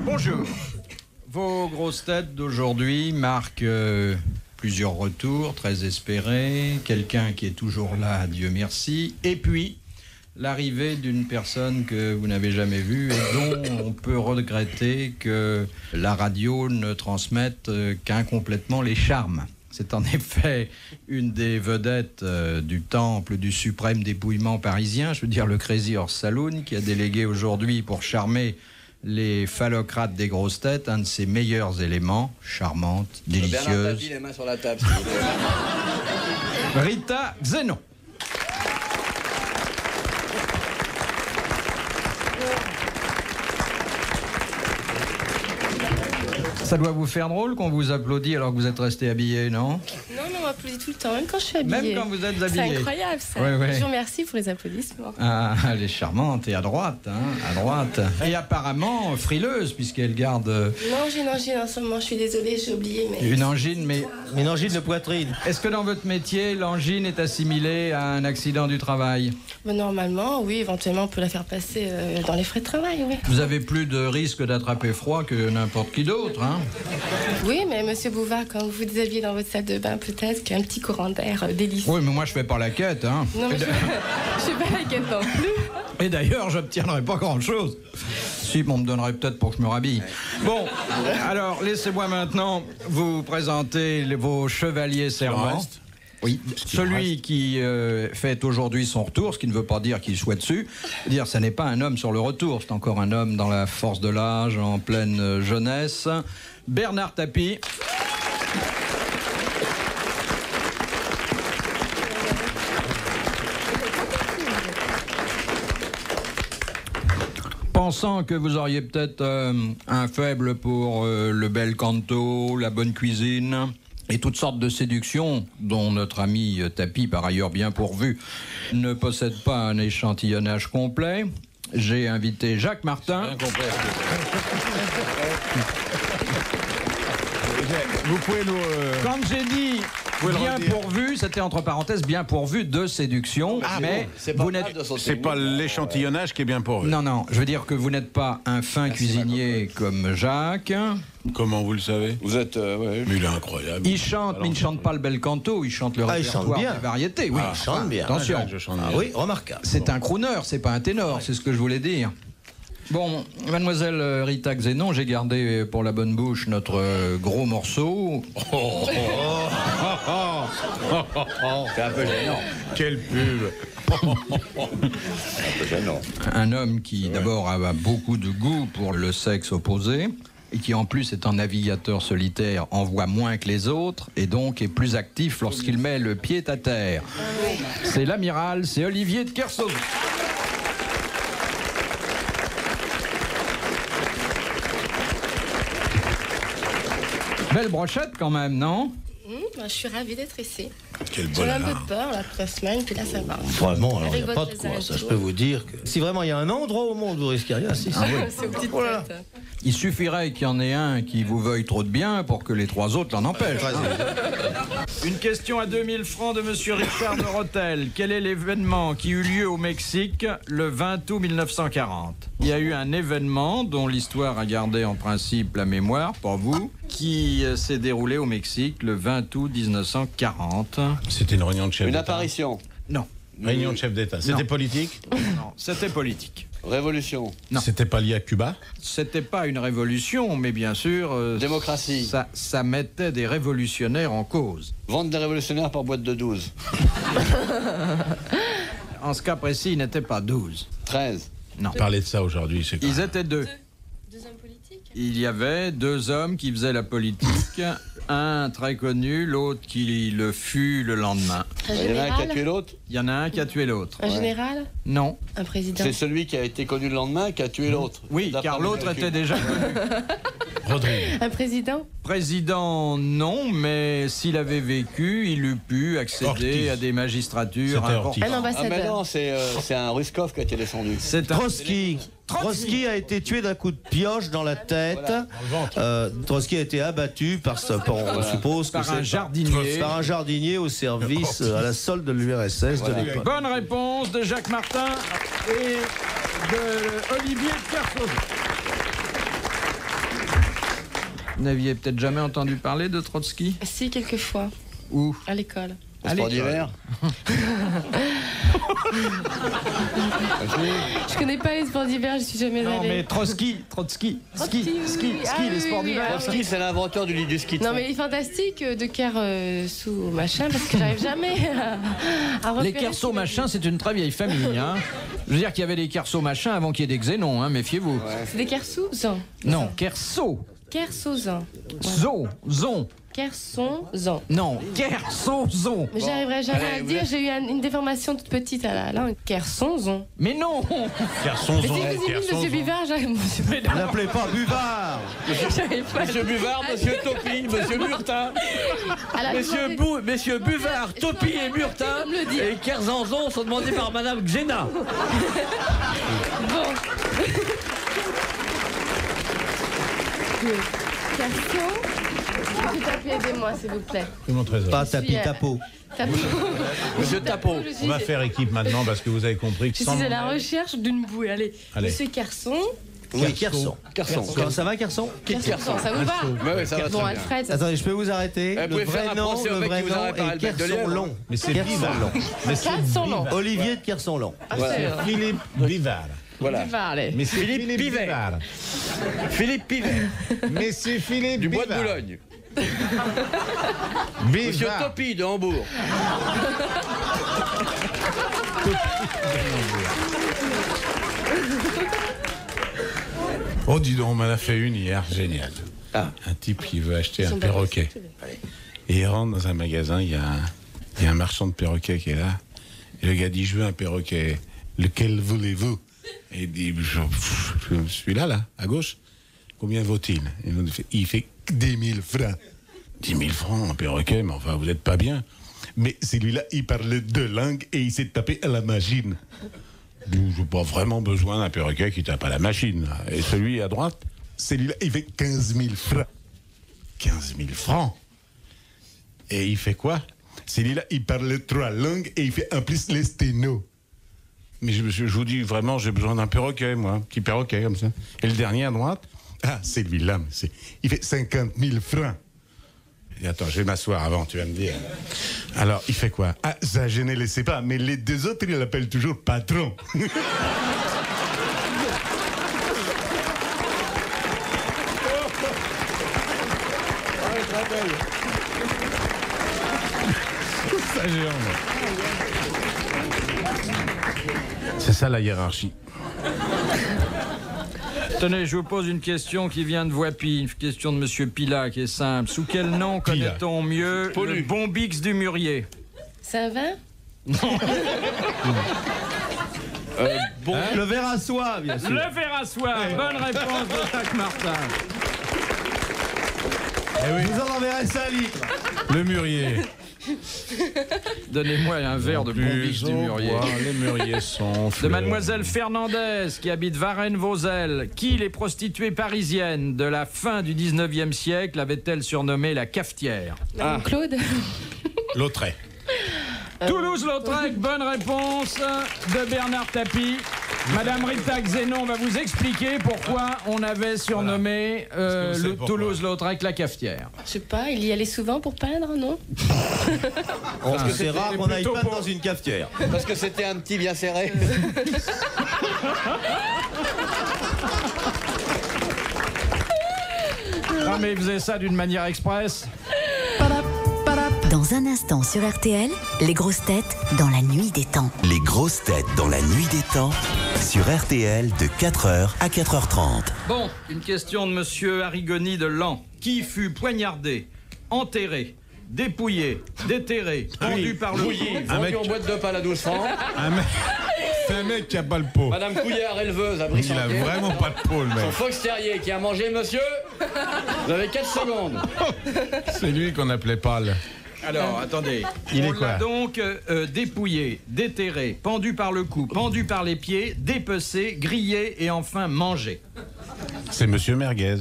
Bonjour. Vos grosses têtes d'aujourd'hui marquent plusieurs retours très espérés, quelqu'un qui est toujours là, Dieu merci, et puis l'arrivée d'une personne que vous n'avez jamais vue et dont on peut regretter que la radio ne transmette qu'incomplètement les charmes. C'est en effet une des vedettes du temple du suprême dépouillement parisien, je veux dire le Crazy Horse Saloon, qui a délégué aujourd'hui pour charmer les phallocrates des grosses têtes un de ses meilleurs éléments, charmante, délicieuse. Bernard Tapie, les mains sur la table, s'il vous plaît. Rita Xenon. Ça doit vous faire drôle qu'on vous applaudit alors que vous êtes resté habillé, non? Non, on m'applaudit tout le temps, même quand je suis habillée. Même quand vous êtes habillé. C'est incroyable, ça. Ouais, ouais. Je vous remercie pour les applaudissements. Ah, elle est charmante et à droite, hein, à droite. Et apparemment frileuse, puisqu'elle garde... Une angine en ce moment, je suis désolée, j'ai oublié. Mais... Une angine, mais... Une angine de poitrine. Est-ce que dans votre métier, l'angine est assimilée à un accident du travail? Bon, normalement, oui, éventuellement, on peut la faire passer dans les frais de travail, oui. Vous avez plus de risque d'attraper froid que n'importe qui d'autre, hein? Oui, mais monsieur Bouvard, quand vous vous déshabillez dans votre salle de bain, peut-être qu'un petit courant d'air délicieux. Oui, mais moi, je fais pas la quête, hein. Non, mais je fais pas la quête non plus. Et d'ailleurs, j'obtiendrai pas grand-chose. Si, on me donnerait peut-être pour que je me rhabille. Bon, alors, laissez-moi maintenant vous présenter vos chevaliers servants. Oui, celui qui fête aujourd'hui son retour, ce qui ne veut pas dire qu'il soit dessus. Dire, ce n'est pas un homme sur le retour, c'est encore un homme dans la force de l'âge, en pleine jeunesse. Bernard Tapie. Pensant que vous auriez peut-être un faible pour le bel canto, la bonne cuisine et toutes sortes de séductions dont notre ami Tapie, par ailleurs bien pourvu, ne possède pas un échantillonnage complet, j'ai invité Jacques Martin. Vous pouvez nous... Quand j'ai dit bien pourvu, c'était entre parenthèses bien pourvu de séduction, mais vous n'êtes... C'est pas l'échantillonnage qui est bien pourvu. Non, non, je veux dire que vous n'êtes pas un fin cuisinier comme Jacques. Comment vous le savez? Vous êtes... ouais. Mais il est incroyable. Il chante, mais il ne chante pas le bel canto, il chante le répertoire des variétés. Oui, il chante bien. Attention. Je chante Ah bien. oui, remarquable. C'est un crooner, c'est pas un ténor, c'est ce que je voulais dire. Bon, mademoiselle Rita Xenon, j'ai gardé pour la bonne bouche notre gros morceau. C'est un peu gênant. Quelle pub. Un peu gênant. Un homme qui d'abord a beaucoup de goût pour le sexe opposé et qui en plus est un navigateur solitaire, en voit moins que les autres et donc est plus actif lorsqu'il met le pied à terre. C'est l'amiral, c'est Olivier de Kersauzon. Belle brochette quand même, non? Je suis ravie d'être ici. Quel J'avais bon un peu alard. peur la première semaine, puis là ça va. Vraiment, alors il Avec n'y a pas de votre quoi. Ça, je présent. peux vous dire que si vraiment il y a un endroit au monde où vous risquez rien, c'est ça. C'est une petite Oh là là. tête. Il suffirait qu'il y en ait un qui vous veuille trop de bien pour que les trois autres l'en empêchent. Une question à 2000 francs de monsieur Richard de Rotel. Quel est l'événement qui eut lieu au Mexique le 20 août 1940? Il y a eu un événement dont l'histoire a gardé en principe la mémoire, pas vous, qui s'est déroulé au Mexique le 20 août 1940. C'était une réunion de chef Une d'État. apparition. Non, Réunion de chef d'État. C'était Non. politique? non, c'était politique. Révolution. Non. C'était pas lié à Cuba? C'était pas une révolution, mais bien sûr... Démocratie. Ça mettait des révolutionnaires en cause. Vente des révolutionnaires par boîte de 12. En ce cas précis, ils n'étaient pas 12. 13. Non. Parler de ça aujourd'hui, c'est Ils étaient deux. Deux hommes politiques? Il y avait deux hommes qui faisaient la politique. Un très connu, l'autre qui le fut le lendemain. Un Il y en a un qui a général? tué l'autre. Il y en a un qui a tué l'autre. Un général? Non. Un président? C'est celui qui a été connu le lendemain qui a tué l'autre. Oui, D'après car mes l'autre calculs. était déjà connu. Rodrigue. Un président? Président, non, mais s'il avait vécu, il eût pu accéder Ortiz. à des magistratures C'était importantes. Ortiz. Un Ah mais ambassadeur? non, c'est un Ruskov qui a été descendu. C'est un... Trotsky. Trotsky a été tué d'un coup de pioche dans la tête. Trotsky a été abattu par, on suppose que Par un c'est jardinier. par un jardinier au service à la solde de l'URSS de l'époque. Bonne réponse de Jacques Martin et de Olivier Kersauzon. Vous n'aviez peut-être jamais entendu parler de Trotsky? Si, quelquefois, Où? à l'école. Le sport d'hiver. Je connais pas les sports d'hiver, je suis jamais Non, allée. mais Trotsky, Trotsky, ski, oui. Ah, les oui, sports oui, d'hiver. ah, Trotsky, c'est l'inventeur du ski. de Non fond. mais il est fantastique de Ker sous machin parce que j'arrive jamais à repérer Les Kerso qui va machin, c'est une très vieille famille. Hein. Je veux dire qu'il y avait des Kerso machin avant qu'il y ait des Xénons, hein, méfiez-vous. dire. C'est des Kersous-zan. Non, Kerso. Kersozan. Zon. Kersonzan. Non, Kersozon. Mais j'arriverai jamais allez, à le vous dire, êtes- j'ai eu une déformation toute petite à la langue. Kersonzon. Mais non. Garçon, Mais si vous imites Monsieur Buvard, j'arrive. Ne l'appelez pas Buvard. J'arrive pas. Monsieur Buvard, Monsieur Topi, Monsieur Murtin, À la demandé- Messieurs Buvard, Topi et Murtin me le dire. et Kerzanzon sont demandés par Madame Xena. Bon. Kerson. Monsieur Tapie, aidez-moi, s'il vous plaît. C'est mon trésor. Pas tapis suis, tapo. Tapie. Monsieur Tapo. Je On suis, va faire équipe maintenant parce que vous avez compris que je sans suis à la monnaie- recherche d'une bouée. Allez. Allez. Monsieur Kerson. Oui, Kerson. Kerson. Comment ça va, Kerson? Kerson, ça vous va? Oui, ça va Bon, très bien. Alfred, ça Attendez, je peux vous arrêter? Vous Le pouvez faire vrai un nom, procès au le mec vrai qui vous nom arrête par est le bec de Kerson lièvre. Long. Mais c'est Kerson Bivard. Long. Mais c'est Kerson Long. Bivard. Olivier de Kerson Long. Ah, Voilà. c'est Philippe Bivard. Voilà. Buvard, allez. Mais c'est Philippe Philippe Pivet. Bivard. Philippe Pivet, Mais c'est Philippe du bois de Bivard. Boulogne. Monsieur Bivard. Topi de Hambourg. Oh, dis donc, on m'en a fait une hier, génial. Ah. Un type qui veut acheter Ils un sont perroquet. d'accord. Et il rentre dans un magasin, il y a un marchand de perroquets qui est là. Et le gars dit, je veux un perroquet. Lequel voulez-vous? Et il dit, celui-là, là, à gauche. Combien vaut-il? Et l'autre fait, il fait 10 000 francs. 10 000 francs, un perroquet, mais enfin, vous n'êtes pas bien. Mais celui-là, il parle deux langues et il s'est tapé à la machine. Je n'ai pas vraiment besoin d'un perroquet qui tape à la machine. Et celui à droite, celui-là, il fait 15 000 francs. 15 000 francs? Et il fait quoi? Celui-là, il parle 3 langues et il fait en plus les sténos. Mais je vous dis vraiment, j'ai besoin d'un perroquet, moi, un petit perroquet comme ça. Et le dernier à droite, celui-là, il fait 50 000 francs. Et attends, je vais m'asseoir avant, tu vas me dire. Alors, il fait quoi? Ça, je ne le sais pas, mais les deux autres, ils l'appellent toujours patron. Ça, géant, moi. C'est ça la hiérarchie. Tenez, je vous pose une question qui vient de Voipy, une question de Monsieur Pila qui est simple. Sous quel nom Pila. connaît-on mieux Polu. le Bombix du Murier? C'est un vin? Bon, Le verre à soie, bien sûr. Le fer à soie. Bonne réponse de Jacques Martin. Eh Vous en enverrez 5 litres. Le mûrier. Donnez-moi un verre de Bombix du Murier. Les mûriers sont De fleurs. Mademoiselle Fernandez, qui habite Varennes-Vauzelles. Qui les prostituées parisiennes de la fin du 19e siècle avait-elle surnommée la cafetière? Madame Claude? Lautrec. Toulouse-Lautrec, bonne réponse de Bernard Tapie. Madame Rita Xénon va vous expliquer pourquoi on avait surnommé Est-ce que vous savez pourquoi Toulouse-Lautrec la cafetière. Je sais pas, il y allait souvent pour peindre, non? C'est rare qu'on aille plutôt pas pour- dans une cafetière. parce que c'était un petit bien serré. Ah mais il faisait ça d'une manière express. Dans un instant sur RTL, les grosses têtes dans la nuit des temps. Les grosses têtes dans la nuit des temps sur RTL de 4h à 4h30. Bon, une question de Monsieur Arrigoni de Laon. Qui fut poignardé, enterré, dépouillé, déterré, pendu par le cou? Vendu en boîte de pain à 12 francs. C'est un mec qui a pas le pot. Madame Couillard, éleveuse, à Il a Brissantier. vraiment pas de pot, le Son mec. fox terrier qui a mangé monsieur. Vous avez 4 secondes. C'est lui qu'on appelait Pâle. Alors, attendez. Il est On quoi l'a donc dépouillé, déterré, pendu par le cou, pendu par les pieds, dépecé, grillé et enfin mangé. C'est Monsieur Merguez.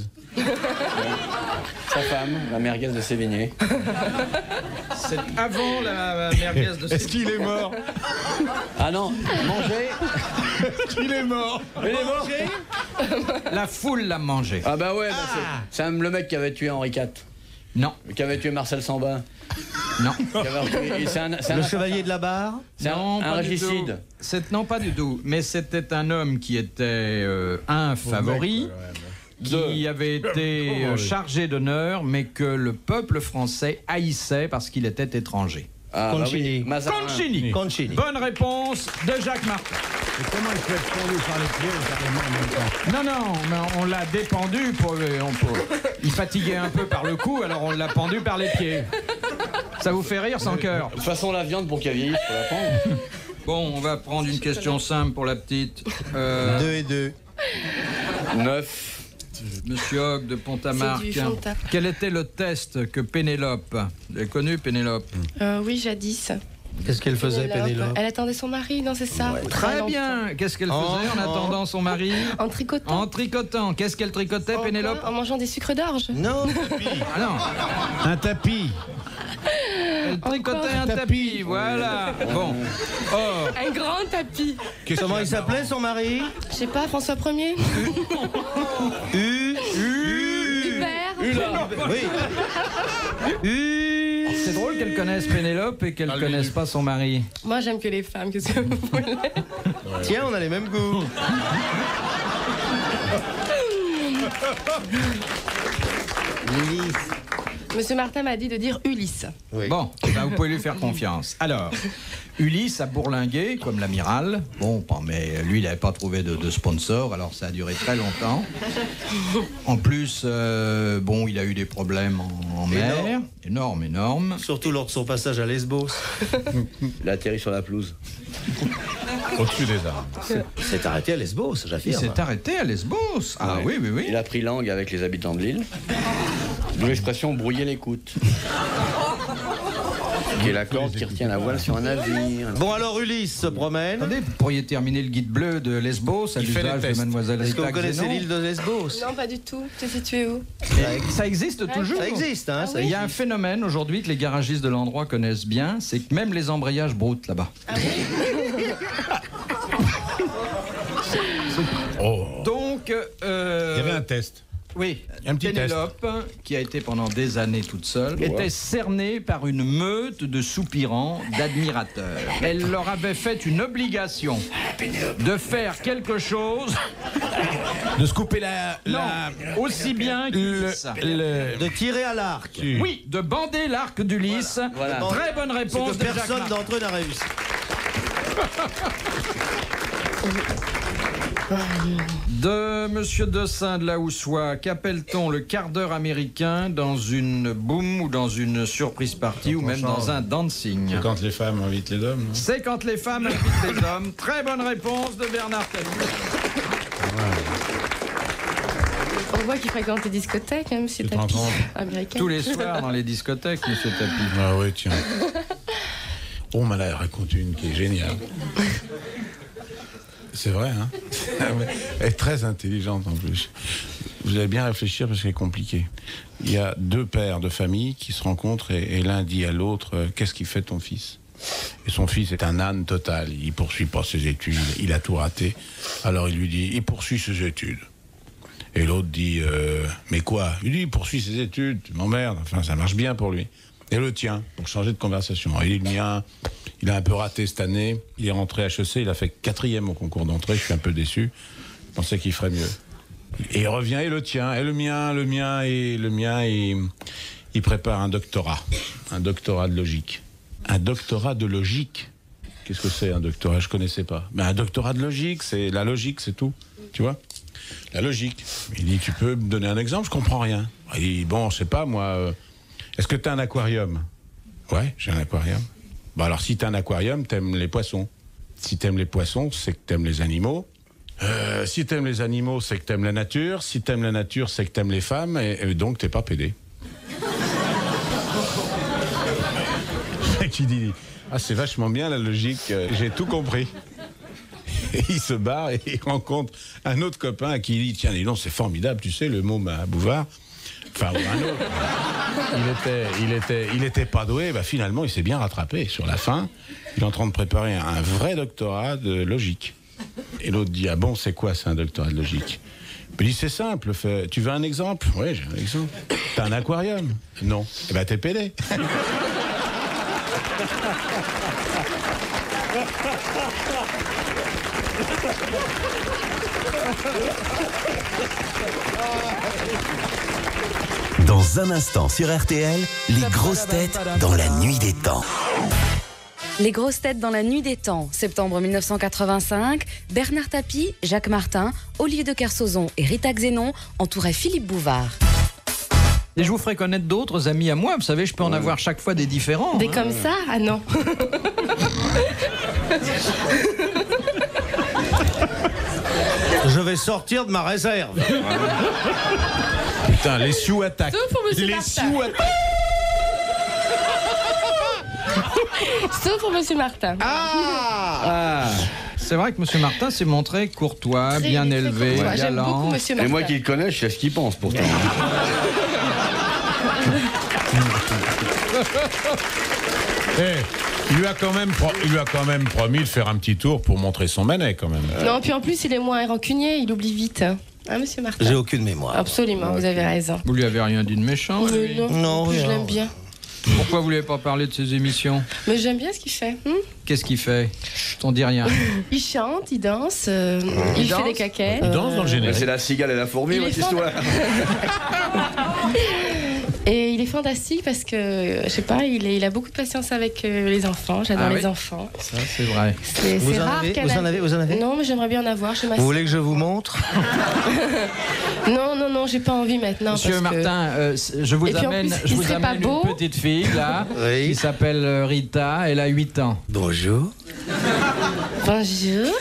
Sa femme, la merguez de Sévigné. C'est avant la merguez de Est-ce qu'il est mort? Ah non, manger. Il est mort. Il est mort. La foule l'a mangé. Ah bah ouais, c'est le mec qui avait tué Henri IV. Non. Qui avait tué Marcel Sambin. Non. Le chevalier de la barre. C'est un régicide. Non, pas du tout. Mais c'était un homme qui était un favori, qui avait été chargé d'honneur, mais que le peuple français haïssait parce qu'il était étranger. Ah, Concini. Bah oui, Concini. Bonne réponse de Jacques Martin. Et comment il fait pendu par les pieds carrément en même temps? Non, mais on l'a dépendu. Il fatiguait un peu par le cou, alors on l'a pendu par les pieds. Ça vous fait rire sans cœur? De toute façon, la viande, pour qu'elle vieillisse, faut la prendre. Bon, on va prendre une question simple pour la petite. 2 et 2. 9. Monsieur Hogg de Pont-à-Marc. C'est du fond de table. Quel était le test que Pénélope, vous avez connu Pénélope? Oui, jadis. Qu'est-ce qu'elle faisait, Pénélope? Elle attendait son mari, non, c'est ça? Très bien. Qu'est-ce qu'elle faisait en attendant son mari? En tricotant. En tricotant. Qu'est-ce qu'elle tricotait, Pénélope? En mangeant des sucres d'orge. Non, Ah non. Un tapis. Elle tricotait un tapis, voilà. Bon. Oh. Un grand tapis. comment il s'appelait, son mari? Je sais pas, François 1er. Hubert. Oui. C'est drôle qu'elle connaisse Pénélope et qu'elle connaisse pas son mari. Moi, j'aime que les femmes, qu'est-ce que vous voulez? Tiens, on a les mêmes goûts. Lily. Monsieur Martin m'a dit de dire Ulysse. Oui. Bon, vous pouvez lui faire confiance. Alors, Ulysse a bourlingué comme l'amiral. Bon, mais lui, il n'avait pas trouvé de sponsor, alors ça a duré très longtemps. En plus, il a eu des problèmes en mer. Énorme. Surtout lors de son passage à Lesbos. Il a atterri sur la pelouse. Au-dessus des arbres. C'est arrêté à Lesbos, Il j'affirme. s'est arrêté à Lesbos. Ah Ouais. oui. Il a pris langue avec les habitants de l'île. D'où l'expression brouiller l'écoute. Qui est la corde qui retient la voile sur un navire. Bon, alors Ulysse se promène. Attendez, vous pourriez terminer le guide bleu de Lesbos à Il fait l'usage les de tests. Mademoiselle Est-ce que Rita vous connaissez Xénon. l'île de Lesbos? Non, pas du tout. Tu es situé où? Ça existe toujours. Ça existe, hein? ça Il y a un existe. phénomène aujourd'hui que les garagistes de l'endroit connaissent bien, c'est que même les embrayages broutent là-bas. Oh. Donc, Il y avait un test. oui, Un petit Pénélope, qui a été pendant des années toute seule, était cernée par une meute de soupirants, d'admirateurs. Elle leur avait fait une obligation de faire quelque chose, De se couper la... aussi bien qu'Ulysse. De tirer à l'arc. Oui, de bander l'arc d'Ulysse. Voilà. Très bonne C'est réponse que de Jacques personne Martin. d'entre eux n'a réussi. De Monsieur Dessin de la Houssoie, qu'appelle-t-on le quart d'heure américain dans une boom ou dans une surprise party ou même dans un dancing? C'est quand les femmes invitent les hommes, non? C'est quand les femmes invitent les hommes. Très bonne réponse de Bernard Tapie. On voit qu'il fréquente les discothèques, même si Tu te tapis rends compte américain. Tous les soirs dans les discothèques, Monsieur Tapie. Ah oui, tiens. On m'a là raconte une qui est géniale. C'est vrai, hein? Elle est très intelligente en plus. Vous allez bien réfléchir parce qu'elle est compliquée. Il y a deux pères de famille qui se rencontrent et l'un dit à l'autre qu'est-ce qu'il fait ton fils? Et son fils est un âne total. Il poursuit pas ses études. Il a tout raté. Alors il lui dit il poursuit ses études. Et l'autre dit mais quoi? Il dit il poursuit ses études. Tu m'emmerdes. Enfin ça marche bien pour lui. Et le tien, pour changer de conversation. Et le mien, il a un peu raté cette année. Il est rentré HEC, il a fait 4e au concours d'entrée. Je suis un peu déçu. Je pensais qu'il ferait mieux. Et il revient, et le tien, et le mien, il prépare un doctorat de logique. Un doctorat de logique. Qu'est-ce que c'est un doctorat? Je connaissais pas. Mais un doctorat de logique, c'est la logique, c'est tout. Tu vois? La logique. Il dit, tu peux me donner un exemple? Je comprends rien. Il dit, bon, je sais pas, moi... Est-ce que tu as un aquarium? Ouais, j'ai un aquarium. Bon, alors, si tu as un aquarium, t'aimes les poissons. Si t'aimes les poissons, c'est que t'aimes les animaux. Si t'aimes les animaux, c'est que t'aimes la nature. Si t'aimes la nature, c'est que t'aimes les femmes. Et donc, t'es pas pédé. Qui dit, ah, c'est vachement bien la logique. J'ai tout compris. Et il se barre et il rencontre un autre copain à qui il dit, tiens, dis donc, c'est formidable, tu sais, le môme à Bouvard. Enfin, un autre. Il était pas doué. Bah, finalement, il s'est bien rattrapé. Sur la fin, il est en train de préparer un vrai doctorat de logique. Et l'autre dit, ah bon, c'est quoi, c'est un doctorat de logique? Je lui dis, c'est simple, tu veux un exemple? Oui, j'ai un exemple. T'as un aquarium? Non. Eh ben, t'es pédé. Dans un instant sur RTL, les grosses têtes dans la nuit des temps. Les grosses têtes dans la nuit des temps, septembre 1985, Bernard Tapie, Jacques Martin, Olivier de Kersauzon et Rita Xénon entouraient Philippe Bouvard. Et je vous ferai connaître d'autres amis à moi. Vous savez, je peux en avoir chaque fois des différents. Des comme ça? Ah non. Je vais sortir de ma réserve. Putain, les Sioux attaquent. Sauf pour Monsieur Les Martin. Sioux attaquent. Sauf pour Monsieur Martin. C'est vrai que M. Martin s'est montré courtois, Très- bien très élevé, courtois. J'aime beaucoup galant. Monsieur Et Martin. moi qui le connais, je sais ce qu'il pense pourtant. Il lui a quand même promis de faire un petit tour pour montrer son manet quand même. Non, puis en plus, il est moins rancunier, il oublie vite. Hein, Monsieur Martin? J'ai aucune mémoire. Absolument, vous avez raison. Vous lui avez rien dit de méchant, lui. Non, Non, en plus, je rien. l'aime bien. Pourquoi vous ne lui avez pas parlé de ses émissions? Mais j'aime bien ce qu'il fait. Qu'est-ce qu'il fait? Chut, on dit rien. Il chante, il danse, il fait danse des caquets. Il danse dans le Mais générique. c'est la cigale et la fourmi, Il votre est fort. histoire. Et il est fantastique parce que, je sais pas, il a beaucoup de patience avec les enfants. J'adore Ah les oui enfants. Ça, c'est vrai. C'est Vous en rare avez- qu'un vous en ami- avez- vous en avez Non, mais j'aimerais bien en avoir chez ma Vous voulez que je vous montre? Non, j'ai pas envie maintenant. Monsieur parce que- Martin, je vous Et puis en amène, plus, je il vous serait pas amène beau une petite fille là Oui. qui s'appelle Rita. Elle a 8 ans. Bonjour. Bonjour.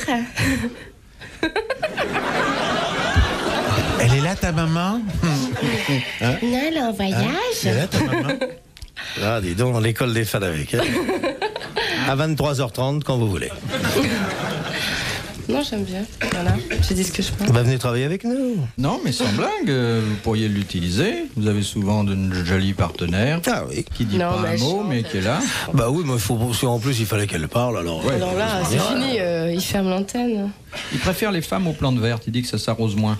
Elle est là ta maman? Non, elle est en voyage. Elle est là ta maman? Ah, dis donc, l'école des fans avec. Hein. À 23h30, quand vous voulez. Non, j'aime bien. Voilà, j'ai dit ce que je pense. Bah, venez travailler avec nous. Non, mais sans blague, vous pourriez l'utiliser. Vous avez souvent de jolis partenaires Ah oui. qui dit Non, pas mais un elle mot, chante, mais elle. qui est là. Bah oui, mais en plus, il fallait qu'elle parle, alors. Alors là, c'est fini, il ferme l'antenne. Il préfère les femmes aux plantes vertes. Il dit que ça s'arrose moins.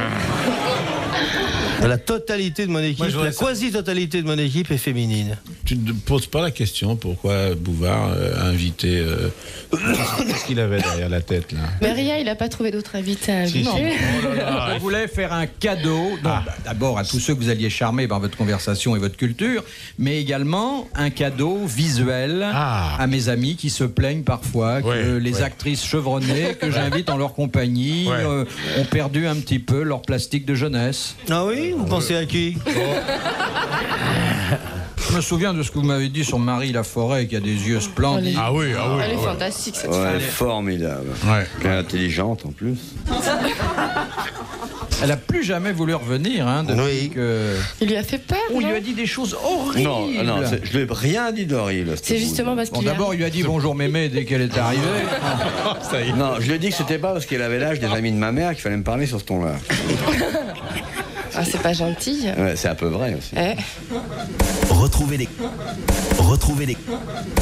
La totalité de mon équipe, Moi, je voudrais la quasi-totalité de mon équipe est féminine. Tu ne te poses pas la question pourquoi Bouvard a invité. Qu'est-ce qu'il avait derrière la tête là? Mais Ria, il a pas trouvé d'autre invité à Si, inviter. Je voulais faire un cadeau, d'abord à tous ceux que vous alliez charmer par votre conversation et votre culture, mais également un cadeau visuel à mes amis qui se plaignent parfois que les actrices chevronnées que j'invite en leur compagnie ont perdu un petit peu leur plastique de jeunesse. Ah oui? Vous pensez à qui? Je me souviens de ce que vous m'avez dit sur Marie Laforêt, qui a des yeux splendides. Ah oui. Elle est fantastique, cette Ouais, femme. formidable. Ouais. Elle est intelligente en plus. Elle n'a plus jamais voulu revenir, hein, depuis Oui. que... Il lui a fait peur, On lui non? a dit des choses horribles. Non, je lui ai rien dit d'horrible. C'est justement parce Bon, qu'il lui a... d'abord, il lui a dit bonjour mémé dès qu'elle est arrivée. Non, je lui ai dit que c'était pas parce qu'elle avait l'âge des amis de ma mère qu'il fallait me parler sur ce ton-là. Ah, c'est pas gentil. Ouais, c'est un peu vrai aussi. Eh. Retrouvez les